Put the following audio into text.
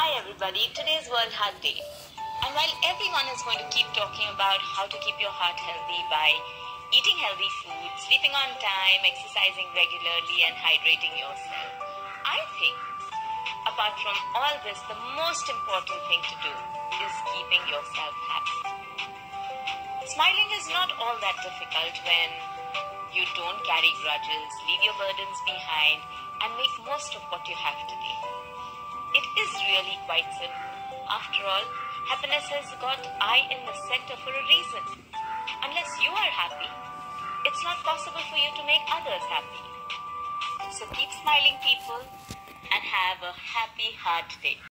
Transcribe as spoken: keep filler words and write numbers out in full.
Hi everybody, today's World Heart Day. And while everyone is going to keep talking about how to keep your heart healthy by eating healthy food, sleeping on time, exercising regularly and hydrating yourself, I think apart from all this, the most important thing to do is keeping yourself happy. Smiling is not all that difficult when you don't carry grudges, leave your burdens behind and make most of what you have today. It is really quite simple. After all, happiness has got I in the center for a reason. Unless you are happy, it's not possible for you to make others happy. So keep smiling, people, and have a happy Heart Day.